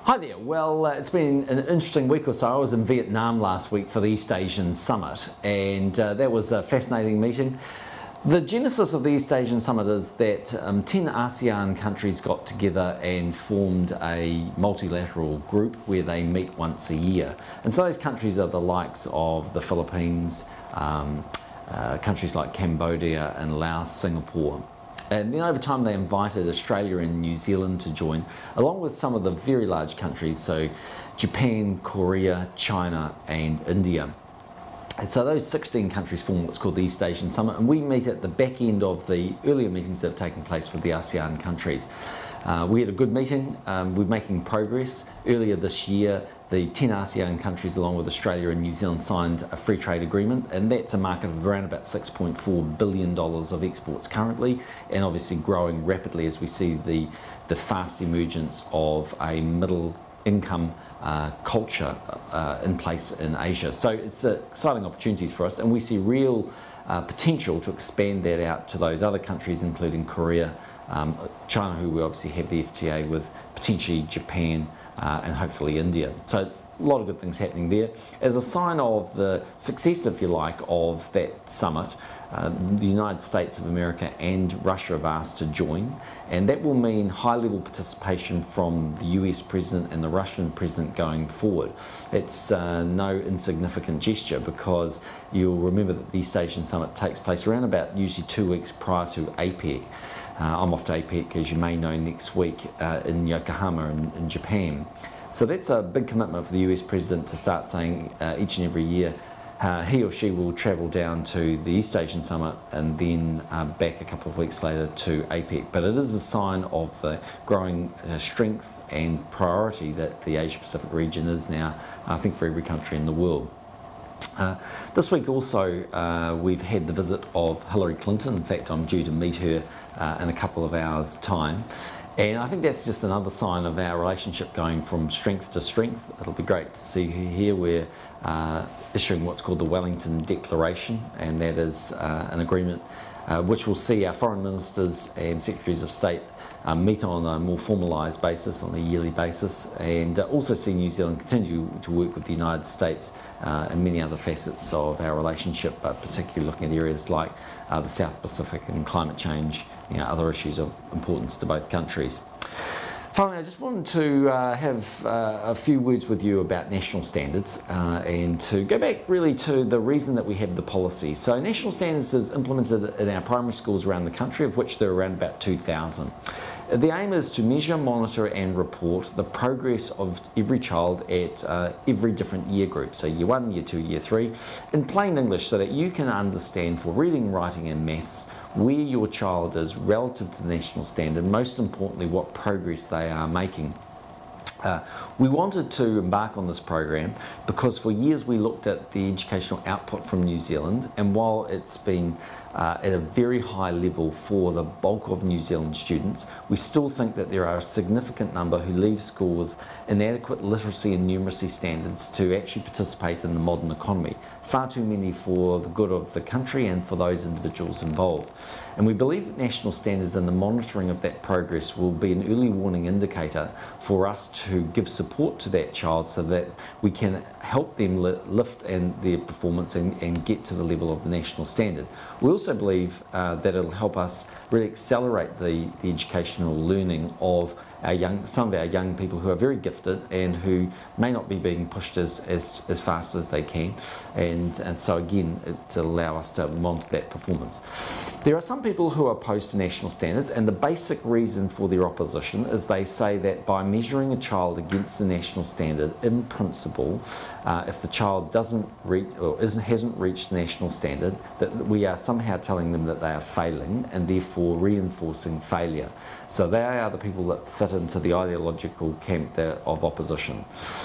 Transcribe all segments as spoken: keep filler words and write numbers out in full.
Hi there. Well, uh, it's been an interesting week or so. I was in Viet Nam last week for the East Asian Summit, and uh, that was a fascinating meeting. The genesis of the East Asian Summit is that um, ten ASEAN countries got together and formed a multilateral group where they meet once a year. And so those countries are the likes of the Philippines, um, uh, countries like Cambodia and Laos, Singapore. And then over time they invited Australia and New Zealand to join, along with some of the very large countries, so Japan, Korea, China and India. And so those sixteen countries form what's called the East Asian Summit, and we meet at the back end of the earlier meetings that have taken place with the ASEAN countries. Uh, we had a good meeting. Um, we're making progress. Earlier this year, the ten ASEAN countries, along with Australia and New Zealand, signed a free trade agreement, and that's a market of around about six point four billion dollars of exports currently, and obviously growing rapidly as we see the, the fast emergence of a middle income uh, culture uh, in place in Asia. So it's uh, exciting opportunities for us, and we see real uh, potential to expand that out to those other countries, including Korea, um, China, who we obviously have the F T A with, potentially Japan, uh, and hopefully India. So a lot of good things happening there. As a sign of the success, if you like, of that summit, uh, the United States of America and Russia have asked to join, and that will mean high-level participation from the U S President and the Russian President going forward. It's uh, no insignificant gesture, because you'll remember that the East Asian Summit takes place around about usually two weeks prior to APEC. Uh, I'm off to APEC, as you may know, next week uh, in Yokohama in, in Japan. So that's a big commitment for the U S President to start saying uh, each and every year uh, he or she will travel down to the East Asian Summit and then uh, back a couple of weeks later to APEC. But it is a sign of the growing uh, strength and priority that the Asia Pacific region is now, I think, for every country in the world. Uh, this week also uh, we've had the visit of Hillary Clinton. In fact, I'm due to meet her uh, in a couple of hours' time. And I think that's just another sign of our relationship going from strength to strength. It'll be great to see her here. We're uh, issuing what's called the Wellington Declaration, and that is uh, an agreement uh, which will see our foreign ministers and secretaries of state uh, meet on a more formalised basis, on a yearly basis, and uh, also see New Zealand continue to work with the United States uh, and many other facets of our relationship, but particularly looking at areas like uh, the South Pacific and climate change, you know, other issues of importance to both countries. Finally, I just wanted to uh, have uh, a few words with you about national standards uh, and to go back really to the reason that we have the policy. So national standards is implemented in our primary schools around the country, of which there are around about two thousand. The aim is to measure, monitor and report the progress of every child at uh, every different year group, so year one, year two, year three, in plain English, so that you can understand for reading, writing and maths where your child is relative to the national standard, most importantly what progress they are making. Uh, we wanted to embark on this program because for years we looked at the educational output from New Zealand, and while it's been uh, at a very high level for the bulk of New Zealand students, we still think that there are a significant number who leave school with inadequate literacy and numeracy standards to actually participate in the modern economy. Far too many for the good of the country and for those individuals involved. And we believe that national standards and the monitoring of that progress will be an early warning indicator for us to give support to that child so that we can help them li lift and their performance and, and get to the level of the national standard. We also believe uh, that it'll help us really accelerate the, the educational learning of our young, some of our young people who are very gifted and who may not be being pushed as, as, as fast as they can. And, and so again, it'll allow us to monitor that performance. There are some people who are opposed to national standards, and the basic reason for their opposition is they say that by measuring a child against the national standard, in principle, uh, if the child doesn't reach or isn't, hasn't reached the national standard, that we are somehow telling them that they are failing and therefore reinforcing failure. So they are the people that fit into the ideological camp there of opposition.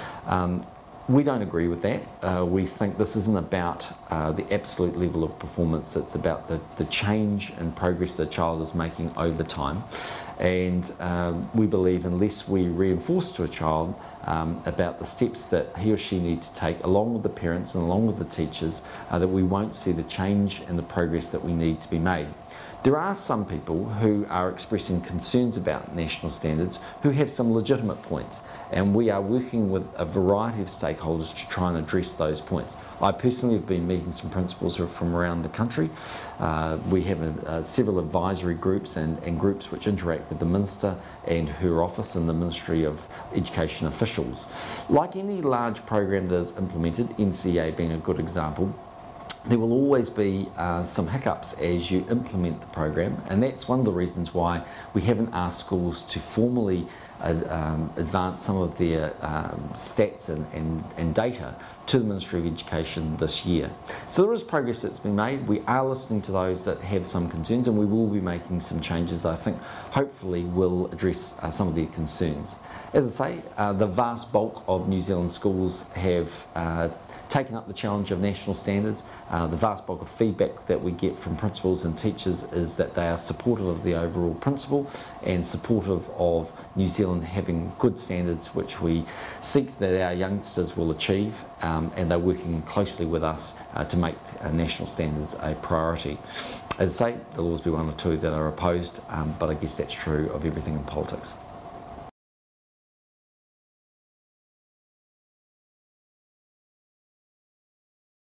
Um, we don't agree with that. Uh, we think this isn't about uh, the absolute level of performance, it's about the, the change and progress the child is making over time. And um, we believe unless we reinforce to a child um, about the steps that he or she needs to take along with the parents and along with the teachers, uh, that we won't see the change and the progress that we need to be made. There are some people who are expressing concerns about national standards who have some legitimate points, and we are working with a variety of stakeholders to try and address those points. I personally have been meeting some principals who are from around the country. Uh, we have uh, several advisory groups and, and groups which interact with the Minister and her office and the Ministry of Education officials. Like any large program that is implemented, N C A being a good example, there will always be uh, some hiccups as you implement the program, and that's one of the reasons why we haven't asked schools to formally uh, um, advance some of their um, stats and, and, and data to the Ministry of Education this year. So there is progress that's been made. We are listening to those that have some concerns, and we will be making some changes that I think hopefully will address uh, some of their concerns. As I say, uh, the vast bulk of New Zealand schools have uh, taken up the challenge of national standards. Uh, the vast bulk of feedback that we get from principals and teachers is that they are supportive of the overall principle and supportive of New Zealand having good standards which we seek that our youngsters will achieve, um, and they're working closely with us uh, to make uh, national standards a priority. As I say, there'll always be one or two that are opposed, um, but I guess that's true of everything in politics.